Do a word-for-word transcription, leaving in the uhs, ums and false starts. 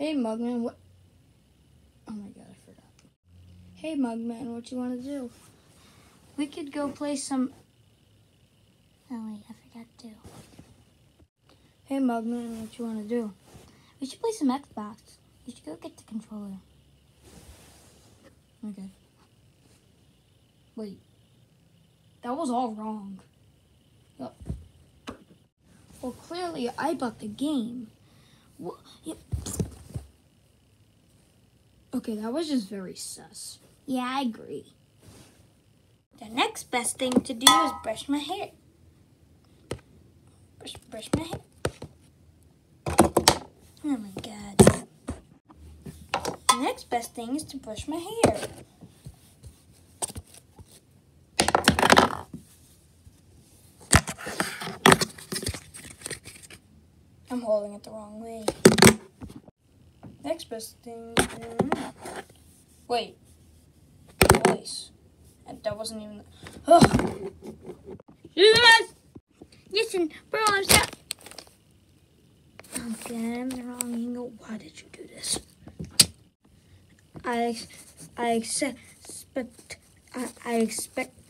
Hey, Mugman, what? Oh my god, I forgot. Hey, Mugman, what you want to do? We could go play some... Oh wait, I forgot to. Hey, Mugman, what you want to do? We should play some Xbox. You should go get the controller. Okay. Wait. That was all wrong. Oh. Well, clearly I bought the game. Well, yeah. Okay, that was just very sus. Yeah, I agree. The next best thing to do is brush my hair. Brush, brush my hair. Oh my god. The next best thing is to brush my hair. I'm holding it the wrong way. Next best thing. Wait. Voice. That wasn't even. Ugh. Yes! Listen, bro, I'm sorry. Okay, I'm the wrong angle. Why did you do this? I I expect I, I expect